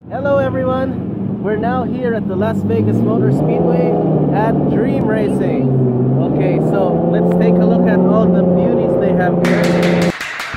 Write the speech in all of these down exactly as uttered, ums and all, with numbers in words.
Hello everyone, we're now here at the Las Vegas Motor Speedway at Dream Racing. Okay, so let's take a look at all the beauties they have here.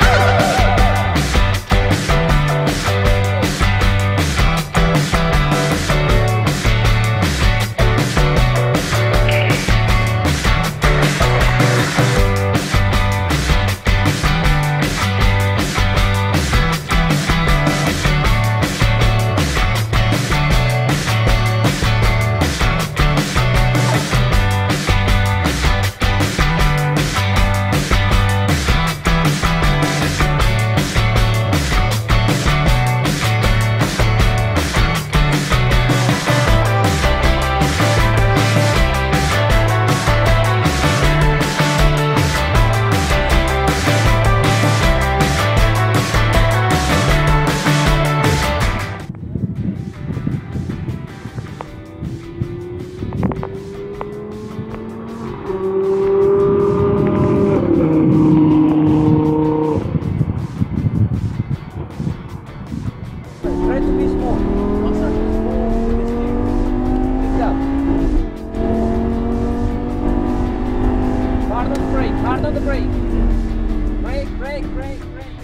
Try to be small. What's that? Lift up. Hard on the brake. Hard on the brake. Brake, brake, brake, brake, brake.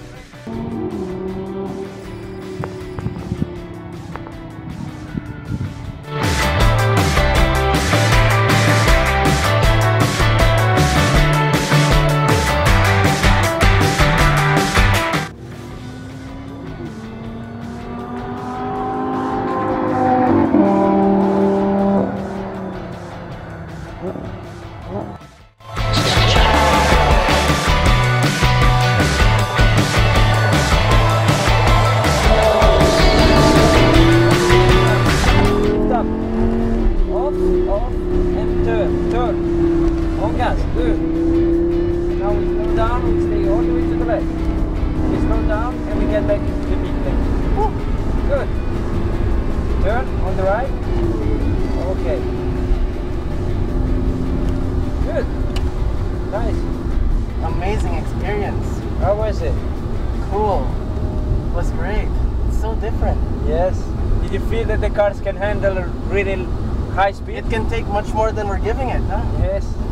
Off and turn, turn. On gas, good. Now we slow down, we stay all the way to the left. We slow down and we get back into the mid lane. Good. Turn on the right. Okay. Good. Nice. Amazing experience. How was it? Cool. It was great. It's so different. Yes. Did you feel that the cars can handle really high speed? It can take much more than we're giving it, huh? Yes.